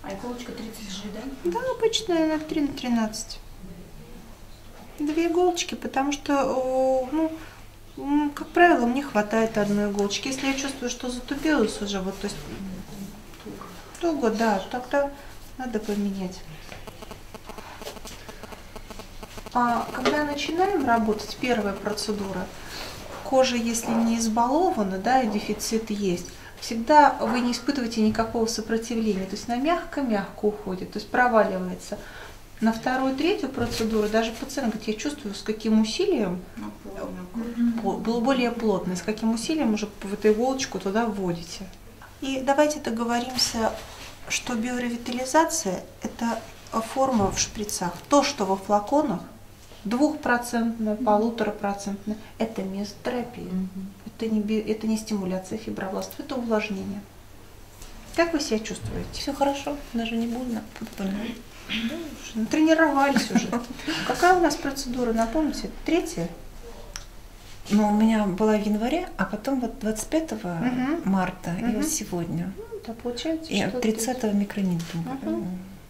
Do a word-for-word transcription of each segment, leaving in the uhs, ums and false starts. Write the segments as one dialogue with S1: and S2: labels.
S1: А иголочка тридцать шесть, да?
S2: Да, обычная на три на тринадцать. Две иголочки, потому что, ну, как правило, мне хватает одной иголочки. Если я чувствую, что затупилась уже, вот, то есть туго, да, тогда надо поменять. А когда начинаем работать, первая процедура, кожа, если не избалована, да, и дефицит есть, всегда вы не испытываете никакого сопротивления, то есть она мягко-мягко уходит, то есть проваливается. На вторую, третью процедуру даже пациент говорит, я чувствую, с каким усилием, было более плотно, с каким усилием уже в эту иголочку туда вводите. И давайте договоримся, что биоревитализация – это форма в шприцах. То, что во флаконах, двухпроцентная, полуторапроцентная, это мезотерапия. Это не, би, это не стимуляция фибробластов, это увлажнение. Как вы себя чувствуете?
S3: Все хорошо, даже не больно.
S2: Да, натренировались уже. Какая у нас процедура, напомните? Третья?
S3: Ну, у меня была в январе, а потом вот двадцать пятого
S2: Угу.
S3: марта
S2: Угу.
S3: и вот сегодня.
S2: Ну, да, получается,
S3: И тридцатого микронидинга.
S2: Угу.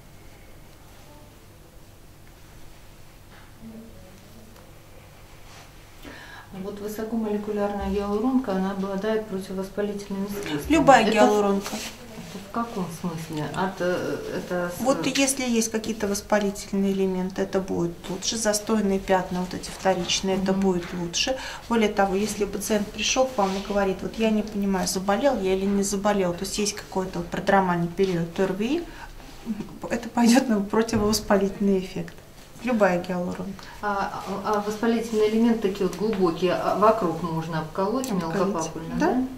S1: Вот высокомолекулярная гиалуронка, она обладает противовоспалительными свойствами.
S2: Любая
S1: это
S2: гиалуронка.
S1: В каком смысле? От, это...
S2: Вот если есть какие-то воспалительные элементы, это будет лучше. Застойные пятна, вот эти вторичные, mm-hmm. это будет лучше. Более того, если пациент пришел к вам и говорит, вот я не понимаю, заболел я или не заболел, то есть есть какой-то вот продромальный период ТОРВИ, это пойдет на противовоспалительный эффект. Любая гиалуронка.
S1: А, а воспалительные элементы такие вот глубокие, а вокруг можно обколоть мелкопапульно,
S2: да?
S1: да?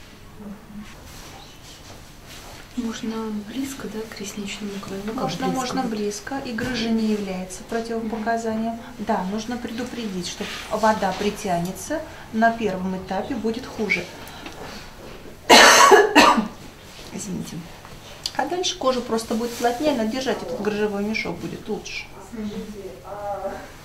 S4: Можно близко, да, к ресничному краю? Ну,
S2: можно,
S4: близко?
S2: можно близко, и грыжа не является противопоказанием. Mm-hmm. Да, нужно предупредить, что вода притянется, на первом этапе будет хуже. Извините. А дальше кожа просто будет плотнее, но держать этот грыжевой мешок будет лучше. Mm-hmm.